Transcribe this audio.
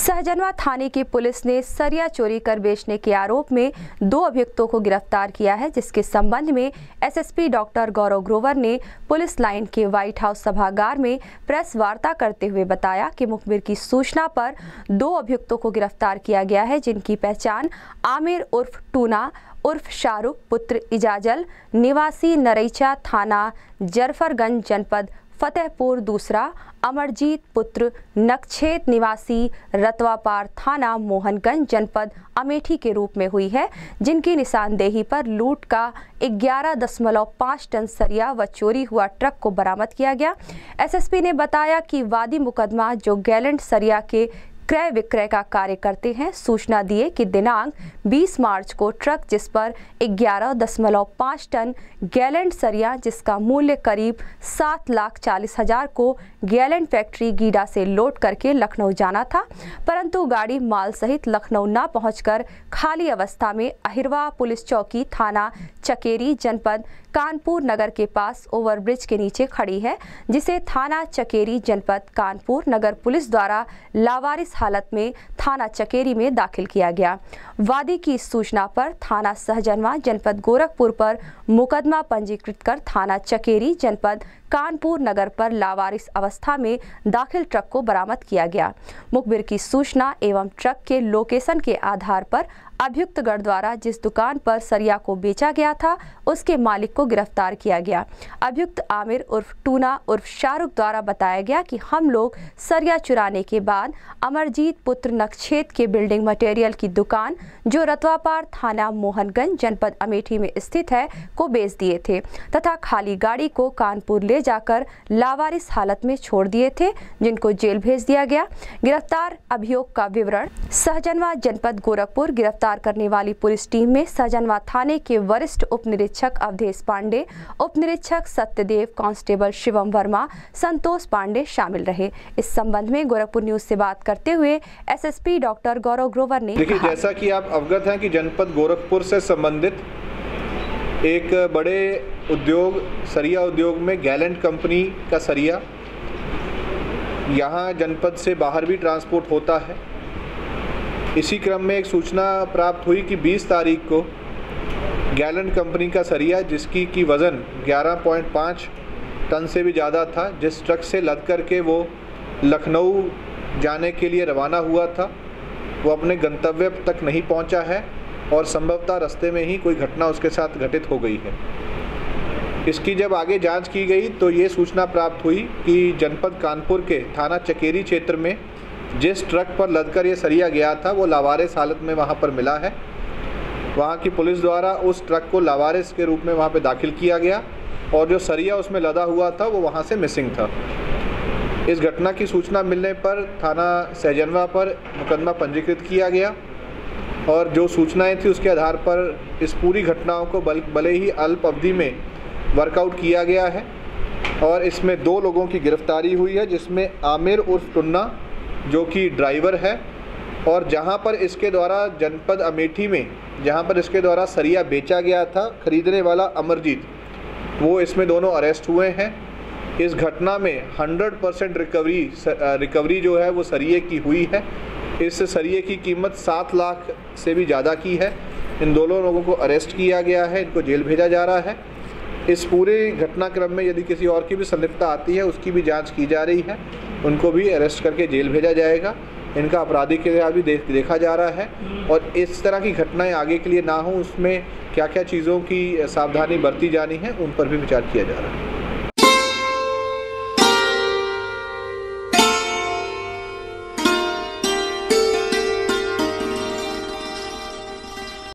सहजनवा थाने की पुलिस ने सरिया चोरी कर बेचने के आरोप में 2 अभियुक्तों को गिरफ्तार किया है, जिसके संबंध में एसएसपी डॉक्टर गौरव ग्रोवर ने पुलिस लाइन के व्हाइट हाउस सभागार में प्रेस वार्ता करते हुए बताया कि मुखबिर की सूचना पर 2 अभियुक्तों को गिरफ्तार किया गया है, जिनकी पहचान आमिर उर्फ टूना उर्फ शाहरुख पुत्र इजाजल निवासी नरैचा थाना जरफरगंज जनपद फतेहपुर दूसरा, अमरजीत पुत्र नक्षेत निवासी रतवापार थाना मोहनगंज जनपद अमेठी के रूप में हुई है, जिनकी निशानदेही पर लूट का 11.5 टन सरिया व चोरी हुआ ट्रक को बरामद किया गया। एसएसपी ने बताया कि वादी मुकदमा जो गैलेंट सरिया के क्रय विक्रय का कार्य करते हैं, सूचना दिए कि दिनांक 20 मार्च को ट्रक जिस पर 11.5 टन गैलेंट सरिया जिसका मूल्य करीब 7,40,000 को गैलेंट फैक्ट्री गीडा से लोड करके लखनऊ जाना था, परंतु गाड़ी माल सहित लखनऊ न पहुंचकर खाली अवस्था में अहिरवा पुलिस चौकी थाना चकेरी जनपद कानपुर नगर के पास ओवरब्रिज के नीचे खड़ी है, जिसे थाना चकेरी जनपद कानपुर नगर पुलिस द्वारा लावारिस हालत में थाना चकेरी में दाखिल किया गया। वादी की सूचना पर थाना सहजनवा जनपद गोरखपुर पर मुकदमा पंजीकृत कर थाना चकेरी जनपद कानपुर नगर पर लावारिस अवस्था में दाखिल ट्रक को बरामद किया गया। मुखबिर की सूचना एवं ट्रक के लोकेशन के आधार पर अभियुक्त गण द्वारा जिस दुकान पर सरिया को बेचा गया था, उसके मालिक को गिरफ्तार किया गया। अभियुक्त आमिर उर्फ टूना उर्फ शाहरुख द्वारा बताया गया कि हम लोग सरिया चुराने के बाद अमरजीत पुत्र नक्षेत के बिल्डिंग मटेरियल की दुकान जो रतवापार थाना मोहनगंज जनपद अमेठी में स्थित है को बेच दिए थे तथा खाली गाड़ी को कानपुर ले जाकर लावारिस हालत में छोड़ दिए थे, जिनको जेल भेज दिया गया। गिरफ्तार अभियोग का विवरण सहजनवा जनपद गोरखपुर गिरफ्तार करने वाली पुलिस टीम में सहजनवा थाने के वरिष्ठ उप निरीक्षक अवधेश पांडे, उप निरीक्षक सत्यदेव, कांस्टेबल शिवम वर्मा, संतोष पांडे शामिल रहे। इस संबंध में गोरखपुर न्यूज से बात करते हुए एसएसपी डॉक्टर गौरव ग्रोवर ने देखिए, जैसा कि आप अवगत हैं कि जनपद गोरखपुर से संबंधित एक बड़े उद्योग सरिया उद्योग में गैलेंट कंपनी का सरिया यहाँ जनपद से बाहर भी ट्रांसपोर्ट होता है। इसी क्रम में एक सूचना प्राप्त हुई कि 20 तारीख को गैलेंट कंपनी का सरिया जिसकी की वज़न 11.5 टन से भी ज़्यादा था, जिस ट्रक से लद करके वो लखनऊ जाने के लिए रवाना हुआ था, वो अपने गंतव्य तक नहीं पहुंचा है और संभवतः रास्ते में ही कोई घटना उसके साथ घटित हो गई है। इसकी जब आगे जांच की गई तो ये सूचना प्राप्त हुई कि जनपद कानपुर के थाना चकेरी क्षेत्र में जिस ट्रक पर लदकर ये सरिया गया था वो लावारिस हालत में वहाँ पर मिला है। वहाँ की पुलिस द्वारा उस ट्रक को लावारिस के रूप में वहाँ पे दाखिल किया गया और जो सरिया उसमें लदा हुआ था वो वहाँ से मिसिंग था। इस घटना की सूचना मिलने पर थाना सहजनवा पर मुकदमा पंजीकृत किया गया और जो सूचनाएं थी उसके आधार पर इस पूरी घटनाओं को भले ही अल्प अवधि में वर्कआउट किया गया है और इसमें 2 लोगों की गिरफ्तारी हुई है, जिसमें आमिर उर्फ टुन्ना जो कि ड्राइवर है और जहां पर इसके द्वारा जनपद अमेठी में जहां पर इसके द्वारा सरिया बेचा गया था, खरीदने वाला अमरजीत, वो इसमें दोनों अरेस्ट हुए हैं। इस घटना में 100% रिकवरी जो है वो सरिये की हुई है। इस सरिये की कीमत 7 लाख से भी ज़्यादा की है। इन दोनों लोगों को अरेस्ट किया गया है, इनको जेल भेजा जा रहा है। इस पूरे घटनाक्रम में यदि किसी और की भी संलिप्तता आती है उसकी भी जांच की जा रही है, उनको भी अरेस्ट करके जेल भेजा जाएगा। इनका आपराधिक के भी देखा जा रहा है और इस तरह की घटनाएं आगे के लिए ना हो उसमें क्या क्या चीज़ों की सावधानी बरती जानी है उन पर भी विचार किया जा रहा है।